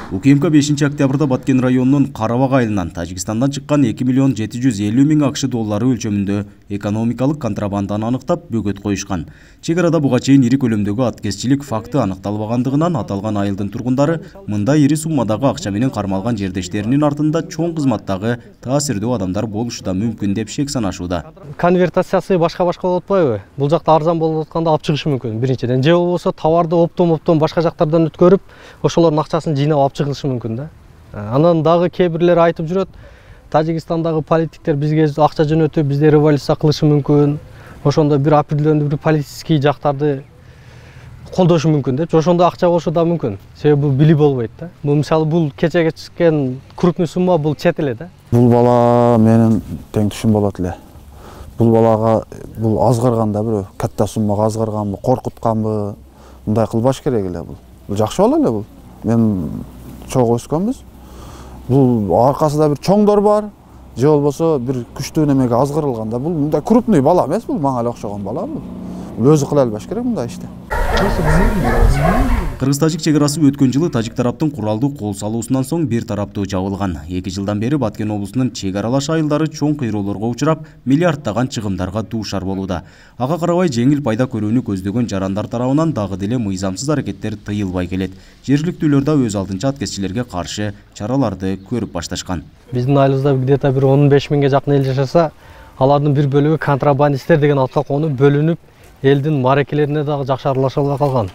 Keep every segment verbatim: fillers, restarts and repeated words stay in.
УКМК бешинчи октябрда Баткен районунун Карабак айылынан Тажикстандан чыккан эки миллион жети жүз элүү миң акш доллары өлчөмүндө экономикалык контрабанданы аныктап бөгөт коюшкан. Чек арада буга чейин ири көлөмдөгү аткезчилик факты аныкталбагандыгынан аталган айылдын тургундары мындай ири суммадагы акча менен кармалган жердештеринин артында чоң кызматтагы таасирдүү адамдар болушу да мүмкүн деп шек санашууда. Конвертациясы башка-башка болуп атпайбы? Бул жакта арзан болуп атканда алып чыгышы мүмкүн. Биринчиден, же болбосо товарды оптом-оптом башка жактардан өткөрүп, ошолордун акчасын жыйнап алып чыгылышы мүмкүн да. Анан дагы кээ бирлер айтып жүрөт, Тажикстандагы политиктер бизге акча жөнөтүп, бизде революция кылышы мүмкүн. Ошондо бир определенный бир политический жактарды колдошу мүмкүн деп. Ошондо акча болушу да мүмкүн. Себеби бул билип болбойт да. Бул мисалы бул кечеге чыккан крупный сумма бул чет эле да. Бул бала менен тең түшүм болот эле. Бул балага бул азгырганда бирөө катта суммага азгырганбы, коркутканбы, мындай кылбаш керек эле бул. Бул жакшы боло эле бул. Мен чогуу өскөнбүз. Бул аркасында бир чоңдор бар, же болбосо бир күчтүү немеге азгырылганда бул мындай крупный бала эмес, бул мага эле окшогон бала бул. Бул өзү кыла албаш керек мындай ишти. Кыргыз-тажик чекарасы өткөн жылы тажик тараптын куралдуу кол салуусунан соң бир тараптуу жабылган. эки жылдан бери Баткен облусунун чек аралаш айылдары чоң кыйроолорго учурап, миллиарддаган чыгымдарга дуушар болууда. Ага карабай жеңил пайда көрүүнү көздөгөн жарандар тарабынан дагы деле мыйзамсыз аракеттер тыйылбай келет. Жергиликтүүлөр да өз алдынча аткезчилерге каршы чараларды көрүп башташкан. Биздин айылыбызда где-то бир он беш миңге жакын эл жашаса, алардын бир бөлүгү контрабандисттер деген атка конуп, бөлүнүп, элдин марекелерине дагы жакшы аралаша албай калган.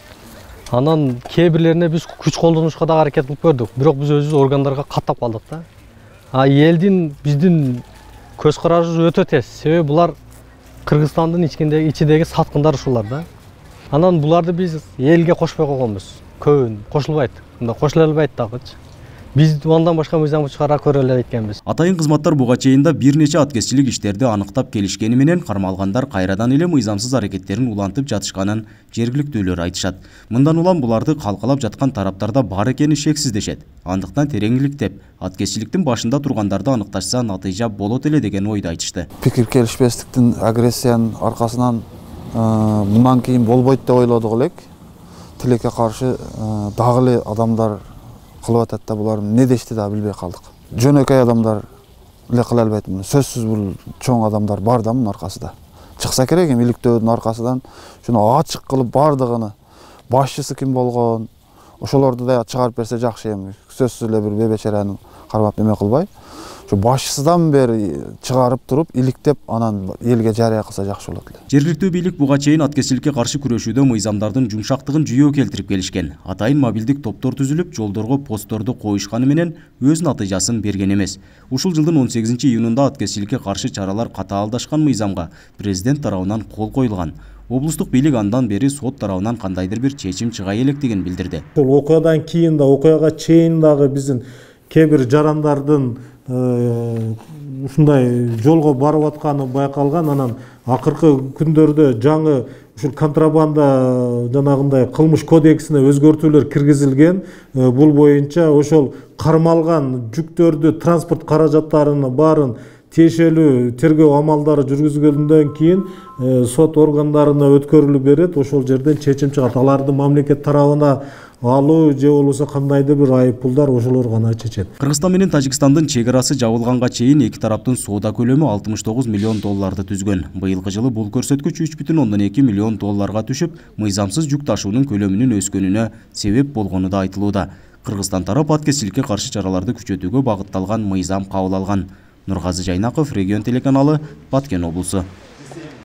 Анан кээ бирлерине биз күч колдонушка да аракет кылып көрдүк, бирок биз өзүбүз органдарга каттап калдык да. А элдин биздин көз карашыбыз өтө тез. Себеби булар Кыргызстандын ичкиндеги ичидеги саткындар ушулар да. Анан буларды биз элге кошпой койгонбуз. Көбүн кошулбайт. Мында кошула албайт дагычы. Биз андан башка мыйзам чыгара көрө эле айтканбыз. Атайын кызматтар буга чейин да бир нече аткезчилик иштерди аныктап келишкени менен кармалгандар кайрадан эле мыйзамсыз аракеттерин улантып жатышканын жергиликтүүлөр айтышат. Мындан улам буларды калкалап жаткан тараптарда бар экени шексиздешет. Андыктан тереңиликтеп, аткезчиликтин башында тургандарды аныкташса натыйжа болот эле деген ойду айтышты. Пикир келишпестиктин, агрессиянын аркасынан мындан кийин болбойт деп ойлодук элек. Тилекке каршы дагы эле адамдар кылып атат да, булар эмне дешти да билбей калдык. Жөнөкөй адамдар эле кыла албайт муну. Сөзсүз бул чоң адамдар бар да мунун аркасында. Чыкса керек эми иликтөөдүн аркасынан шуну ачык кылып бардыгыны, башчысы ким болгон, ошолорду да чыгарып берсе жакшы эми. Сөзсүз эле бир бебечараны кармап неме кылбай, şu башчысынан бери чыгарып туруп, иликтеп, анан элге жарыя кылса жакшы болот эле. Жергиликтүү бийлик буга чейин аткезчиликке каршы күрөшүүдө мыйзамдардын жумшактыгын жүйөө келтирип келишкен. Атайын мобилдик топтор түзүлүп, жолдорго постторду коюшканы менен өз натыйжасын берген эмес. Ушул жылдын он сегизинчи июнунда аткезчиликке каршы чаралар катаалдашкан мыйзамга президент тарабынан кол коюлган. Облустук бийлик андан бери сот тарабынан кандайдыр бир чечим чыга электигин билдирди. Ошол окуядан кийин да, окуяга чейин дагы биздин кээ бир жарандардын ушундай жолго барып атканы байкалган. Анан акыркы күндөрдө жаңы ушул контрабанда жанагындай кылмыш кодексине өзгөртүүлөр киргизилген. Бул боюнча ошол кармалган жүктөрдү, транспорт каражаттарынын баарын тиешелүү тергөө амалдары жүргүзүлгөндөн кийин сот органдарына өткөрүлүп берет. Ошол жерден чечим чыгат. Аларды мамлекет тарабына алуу же болбосо кандайдыр бир айыппулдар ошолор гана чечет. Кыргызстан менен Тажикстандын чек арасы жабылганга чейин эки тараптын соода көлөмү алтымыш тогуз миллион долларды түзгөн. Быйылкы жылы бул көрсөткүч үч бүтүн ондон эки миллион долларга түшүп, мыйзамсыз жүк ташуунун көлөмүнүн өскөнүнө себеп болгону да айтылууда. Кыргызстан тарап аткезчиликке каршы чараларды күчөтүүгө багытталган мыйзам кабыл алган. Нургазы Жайнаков, Регион телеканалы, Баткен облусу.